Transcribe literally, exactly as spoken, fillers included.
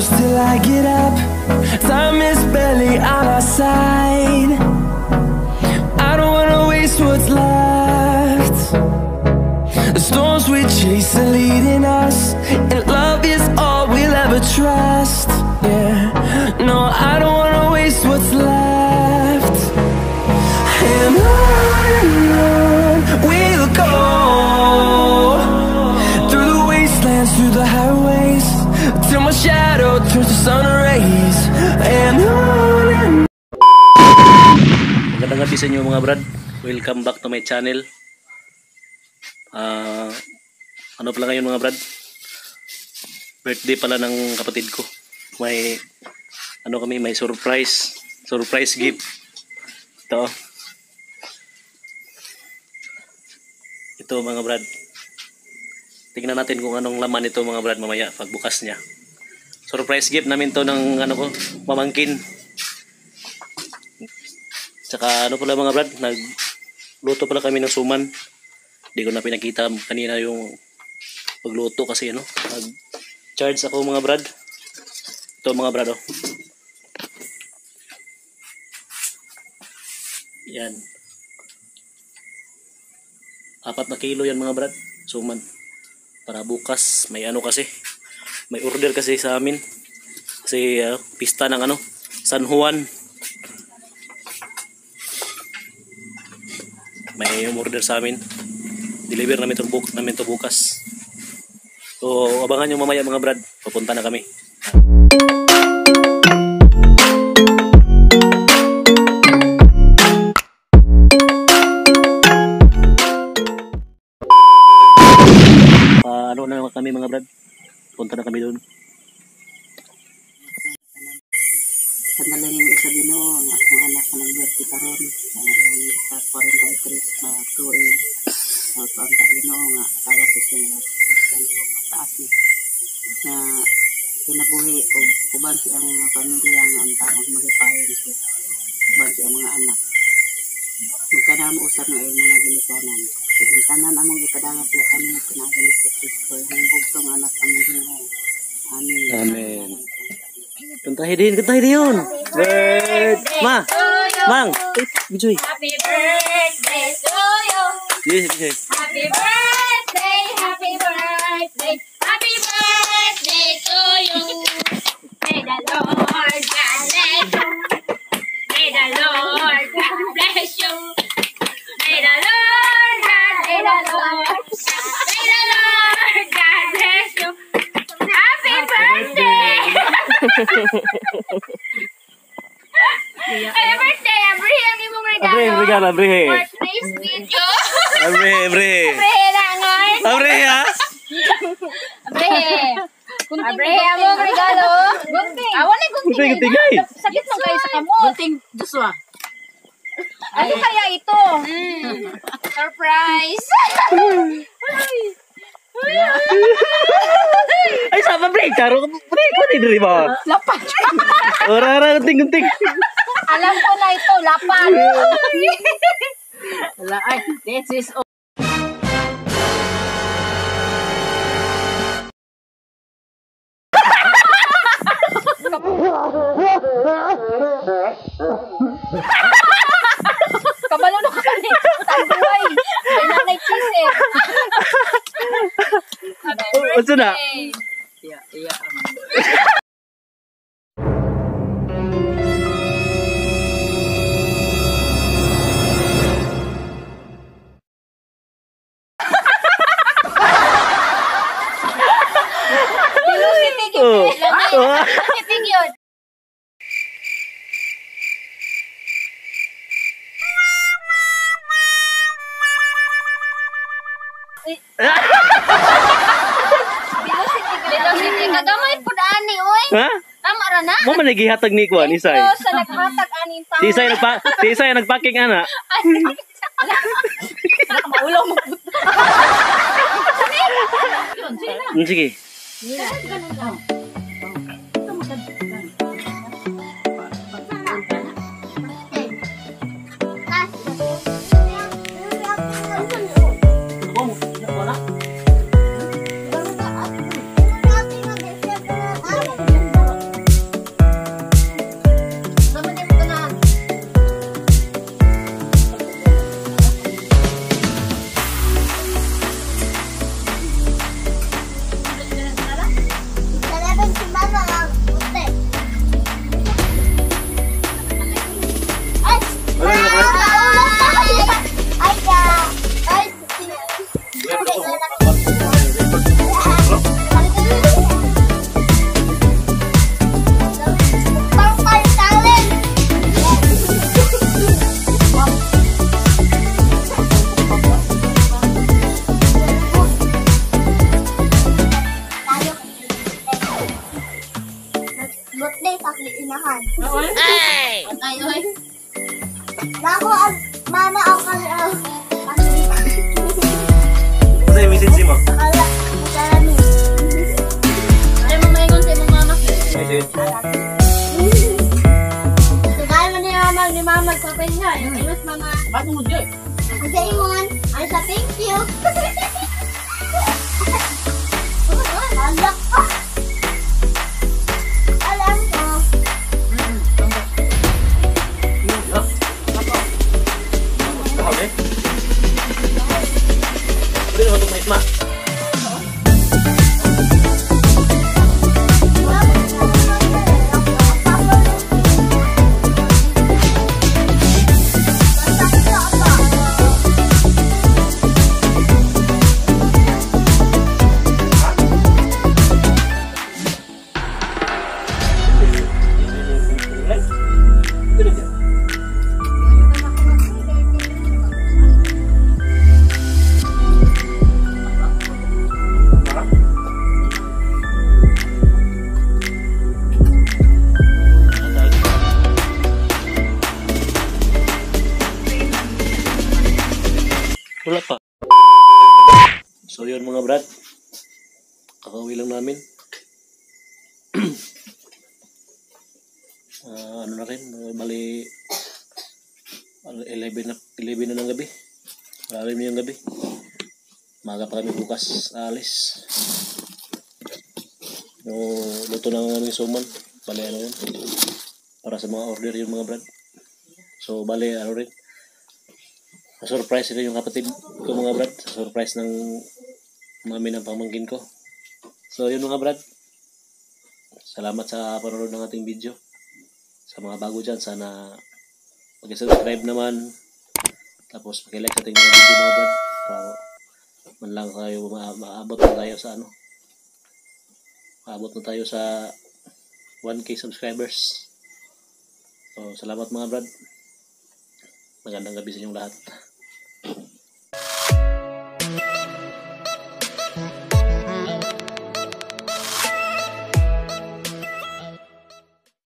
close till I get up. Time is barely on our side. I don't wanna waste what's left. The storms we chase are leading us, and love is all we'll ever trust. Yeah, no, I don't wanna waste what's left. And on and on we'll go, through the wastelands, through the highways, till my shadow turns to sun rays. And on and Magandang gabi sa inyo mga brad. Welcome back to my channel. Uh, ano pala ngayon mga brad? Birthday pala ng kapatid ko. May ano kami, may surprise. Surprise gift. Ito. Ito mga brad. Tingnan natin kung anong laman ito mga brad mamaya pagbukas niya. Surprise gift namin to ng ano ko, pamangkin. Tsaka ano pala mga brad, nagluto pala kami ng suman. Hindi ko na pinakita kanina yung pagluto kasi ano, nag-charge ako mga brad. Ito mga brad oh. Yan. Apat na kilo yan mga brad, suman. Para bukas, may ano kasi, may order kasi sa amin. Kasi uh, pista ng ano, San Juan. May order sa amin. Deliver namin ito, buk namin ito bukas. So abangan nyo mamaya mga brad. Papunta na kami. Uh, ano na kami mga brad. Punta na kami doon. Sandaling yung isa Ginoo ang akong anak na nag-birthday karon sa forty-three na tuig na panta Ginoo nga kaya ko siya sa taas ni na kinabuhi o uban si ang pamilya nga ang tamang magipayon siya uban si ang mga anak ug kada mo usab na ay mga ginikanan ang tanan among ipadangat sa kanimo pinagalit sa Kristo yung bugtong anak among Ginoo. Amen. Amen. Kantahin din, kantahin din yun. Birthday Ma, Mang, Bijoy. Happy birthday to you. Yes, yes. Happy birthday, happy birthday, happy birthday to you. May the Lord God bless you. May the Lord God bless you. May the Lord God, may the Lord, may the Lord God bless you. Happy birthday. Happy birthday, Abre, ang imong regalo. Abre, regalo, Abre. For today's video. Abre, Abre. Abre, nangoy. Abre, ha? Abre. Abre, among regalo. Gunting. Awan na gunting. Gunting, gunting, ay. Sakit mo kayo sa kamot. Gunting Joshua. Ano kaya ito? Mm. Surprise. Ay, sama break. Karo, break ko din rin ba? Lapan. Ora-ora, gunting-gunting. Alam ko na ito, lapan. Wala ay, this is all. Kabalo na ka ni Tanduay. May nanay chisel. What's na? Iya, iya. Oh. Oh. Titig yun. Velocity, kagamay po daan ni, oy. Ha? Tama ra na. Mo man nagihatag ni Kuan, Isay. Ito sa naghatag aning tao. Si Isay nagpa, si Isay nagpaking ana. Maulaw mo po. Hmm, sige. kayo eh. Ako, mama, ako kali, ah, Ano yung message mo? akala, masalami. Ay, mamaingon sa imong mama. Message. Kaya mo ni mama, ni mama magpapahinga. Yung ilos mama. Ba't mo dyan? Ang sa imon, ay sa thank you. Alak pa. Alam ko. Okay. Pwede naman itong maisma. Wala pa. So yun mga brad. Kakauwi lang namin. Ah, ano na rin, bali eleven na, eleven na ng gabi. Malalim na yung gabi. Maga pa kami bukas alis. No, luto na ng aming suman. Bali ano yun. Para sa mga order yung mga brad. So bali ano rin. Surprise rin yung kapatid ko mga brad. Surprise ng mami ng pamangkin ko. So yun mga brad. Salamat sa panonood ng ating video. Sa mga bago dyan, sana mag-subscribe naman. Tapos mag-like sa ating mga video mga brad. Para man lang tayo, ma maabot na tayo sa ano. Maabot na tayo sa one K subscribers. So salamat mga brad. Magandang gabi sa inyong lahat.